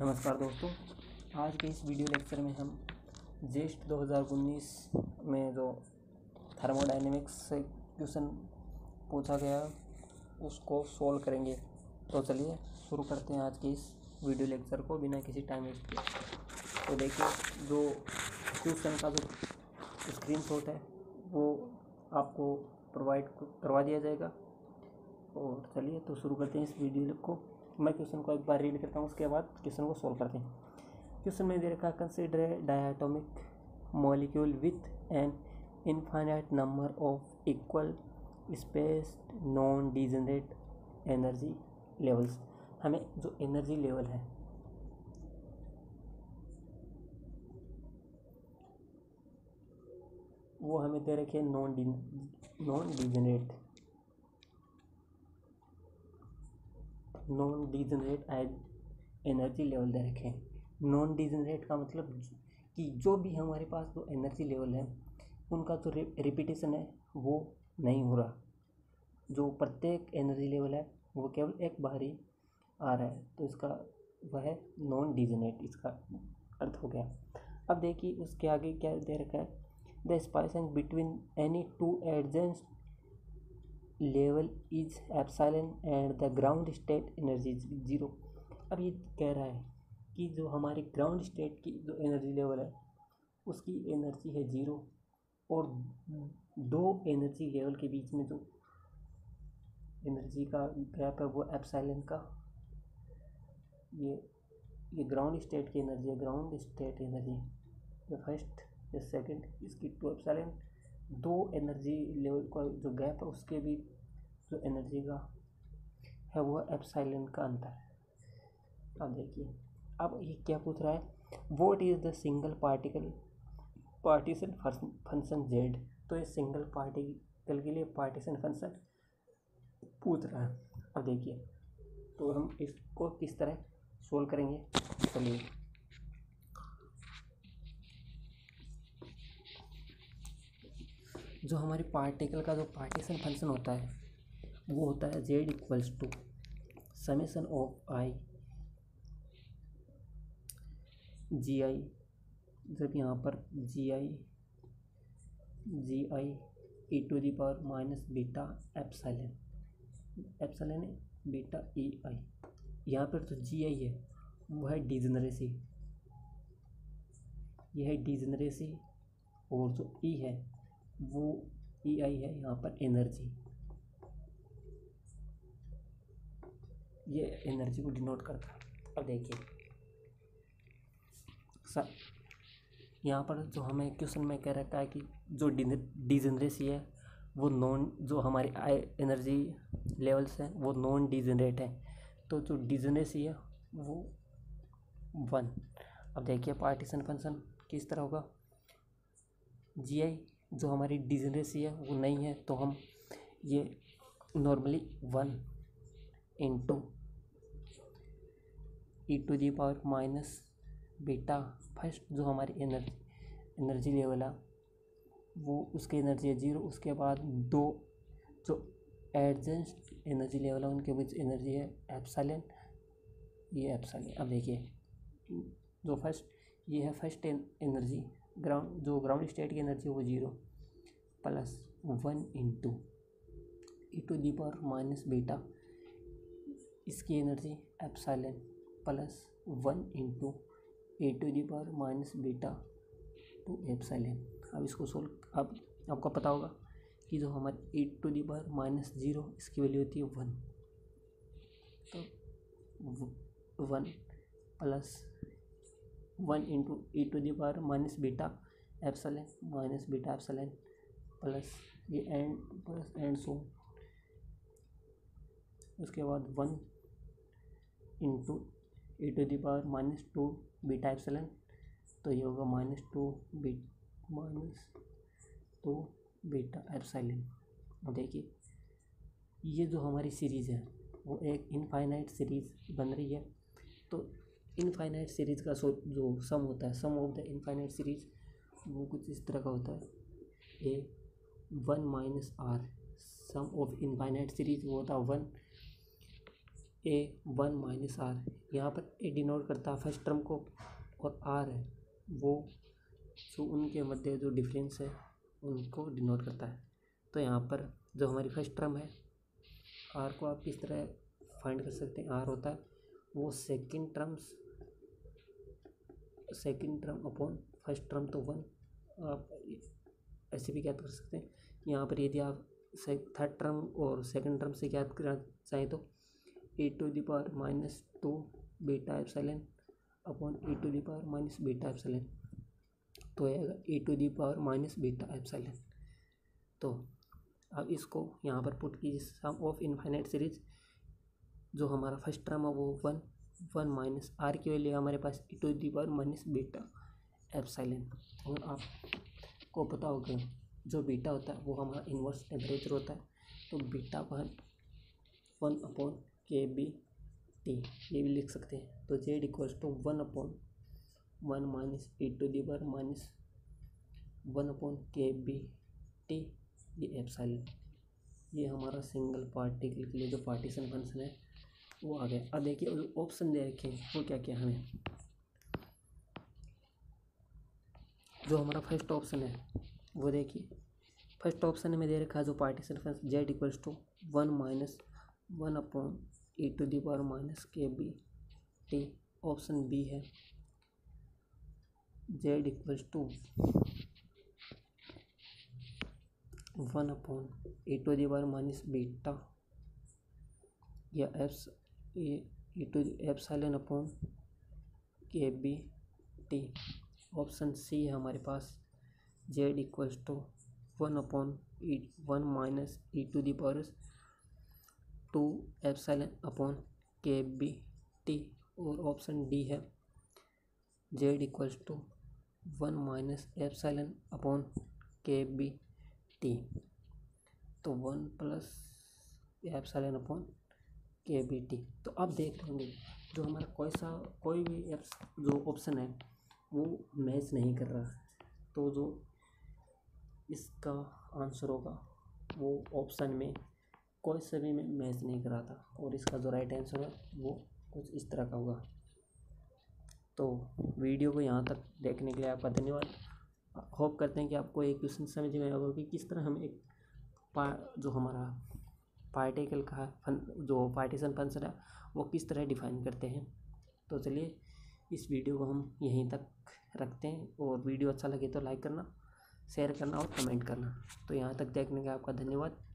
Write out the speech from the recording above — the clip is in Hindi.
नमस्कार दोस्तों, आज के इस वीडियो लेक्चर में हम जेस्ट 2019 में जो थर्मोडायनेमिक्स से क्वेश्चन पूछा गया उसको सॉल्व करेंगे। तो चलिए शुरू करते हैं आज के इस वीडियो लेक्चर को बिना किसी टाइम वेस्ट किए। तो देखिए, जो क्वेश्चन का जो स्क्रीनशॉट है वो आपको प्रोवाइड करवा दिया जाएगा। और चलिए तो शुरू करते हैं इस वीडियो को। मैं क्वेश्चन को एक बार रीड करता हूँ, उसके बाद क्वेश्चन को सॉल्व करते हैं। क्वेश्चन में दे रखा, consider a diatomic molecule with an infinite number of equal spaced non degenerate energy levels. हमें जो एनर्जी लेवल है वो हमें दे रखे नॉन डिजेनरेट एनर्जी लेवल दे रखे हैं। नॉन डिजेनरेट का मतलब कि जो भी हमारे पास जो एनर्जी लेवल है उनका जो रिपीटेशन है वो नहीं हो रहा। जो प्रत्येक एनर्जी लेवल है वो केवल एक बार ही आ रहा है, तो इसका वह है नॉन डिजेनरेट, इसका अर्थ हो गया। अब देखिए उसके आगे क्या दे रखा है, the spacing between any two adjacent level is epsilon and the ground state energy is zero. अब ये कह रहा है कि जो हमारे ग्राउंड स्टेट की जो एनर्जी लेवल है उसकी एनर्जी है जीरो, और दो एनर्जी लेवल के बीच में जो एनर्जी का गैप है वो एप्सिलॉन का, ये ग्राउंड स्टेट की एनर्जी है, ग्राउंड स्टेट एनर्जी, ये फर्स्ट ये सेकंड, इसकी टू एप्सिलॉन। दो एनर्जी लेवल का जो गैप है उसके भी जो एनर्जी का है वो एप्सिलॉन का अंतर है। अब देखिए, अब ये क्या पूछ रहा है, what is the single partition function Z. तो ये सिंगल पार्टिकल के लिए पार्टीशन फंक्शन पूछ रहा है। अब देखिए तो हम इसको किस तरह सोल्व करेंगे। चलिए, जो हमारे पार्टिकल का जो पार्टीशन फंक्शन होता है वो होता है z equals to summation of i g i. जब यहाँ पर g i e to the power minus beta epsilon है बीटा ई आई। यहाँ पर जो जी आई है वो है डिजेनरेसी, यह है डिजेनरेसी, और जो ई है वो ई आई है यहाँ पर एनर्जी, ये एनर्जी को डिनोट करता है। अब देखिए यहाँ पर जो हमें क्वेश्चन में कह रखा है कि जो डिजेनरेसी है वो जो हमारे एनर्जी लेवल्स हैं वो नॉन डिजेनरेट है, तो जो डिजेनरेसी है वो 1। अब देखिए पार्टीशन फंक्शन किस तरह होगा, जी आई जो हमारी डिजेनरेसी है वो नहीं है, तो हम ये normally 1 into e to the power minus beta, first जो हमारी एनर्जी लेवल है वो उसकी एनर्जी है जीरो, उसके बाद दो जो एडजेंट एनर्जी लेवल है उनके बीच एनर्जी है एप्सिलॉन, ये एप्सिलॉन। अब देखिए जो ये है फर्स्ट एनर्जी, जो ग्राउंड स्टेट की एनर्जी है वो zero, plus 1 into e to the power minus beta, इसकी energy epsilon, plus 1 into e to the power minus beta two epsilon. अब इसको सोल्व, अब आपको पता होगा कि जो हमारे e to the power minus zero इसकी वैल्यू होती है 1, तो 1 plus 1 into e to the power minus beta epsilon minus beta epsilon, plus ये एंड प्लस एंड सो, उसके बाद 1 into e to the power minus 2 beta epsilon, तो ये होगा माइनस टू बीटा एप्सिलॉन। अब देखिए ये जो हमारी सीरीज़ है वो एक इनफाइनाइट सीरीज़ बन रही है, तो इनफाइनाइट सीरीज़ का जो सम होता है, sum of the infinite series, वो कुछ इस तरह का होता है, a 1 minus r, sum of infinite series वो होता है 1 A1 माइनस आर, यहाँ पर ए डिनोट करता है फर्स्ट टर्म को और आर है वो जो उनके मध्य जो डिफरेंस है उनको डिनोट करता है। तो यहाँ पर जो हमारी फर्स्ट टर्म है आर को आप किस तरह फाइंड कर सकते हैं, आर होता है वो second term upon first term, तो 1 आप ऐसे भी ज्ञात कर सकते हैं। यहाँ पर यदि आप थर्ड टर्म और सेकंड टर्म से ज्ञात करना चाहें तो e⁻² बीटा एप्सिलॉन अपॉन e⁻−बीटा एप्सिलॉन, तो आएगा e⁻−बीटा एप्सिलॉन। तो अब इसको यहाँ पर पुट कीजिए, सम ऑफ इनफाइनाइट सीरीज जो हमारा फर्स्ट टर्म है वो 1 माइनस आर की वैल्यू हमारे पास e⁻−बीटा एप्सिलॉन। और आपको पता होगा जो बीटा होता है वो हमारा इन्वर्स टेम्परेचर होता है, तो बीटा को हम 1/kBT ये भी लिख सकते हैं। तो Z = 1/1 e⁻1/kBT ये एप्सिलॉन, ये हमारा सिंगल पार्टिकल के लिए जो पार्टीशन फंक्शन है वो आ गया। अब देखिए ऑप्शन दे रखे हैं वो क्या क्या हमें, जो हमारा फर्स्ट ऑप्शन है वो देखिए, फर्स्ट ऑप्शन में दे रखा है जो partition function Z = 1/(1)(e⁻−kBT। Option b है Z = 1/(e⁻बीटा) या epsilon upon kBT। Option c है हमारे पास Z = 1/(1)(e⁻²) epsilon upon kBT। और ऑप्शन डी है Z = 1 - एप्सिलॉन अपॉन kBT, तो 1 + एप्सिलॉन अपॉन kBT। तो अब देख लेंगे जो हमारा कोई भी जो ऑप्शन है वो मैच नहीं कर रहा, तो जो इसका आंसर होगा वो ऑप्शन में कोई सा भी में मैच नहीं कर रहा था, और इसका जो राइट आंसर है वो कुछ इस तरह का होगा। तो वीडियो को यहाँ तक देखने के लिए आपका धन्यवाद। होप करते हैं कि आपको एक क्वेश्चन समझ में आएगा कि किस तरह हम एक जो हमारा पार्टिकल का जो पार्टीशन फंक्शन है वो किस तरह डिफाइन करते हैं। तो चलिए इस वीडियो को हम यहीं तक रखते हैं, और वीडियो अच्छा लगे तो लाइक करना, शेयर करना और कमेंट करना। तो यहाँ तक देखने का आपका धन्यवाद।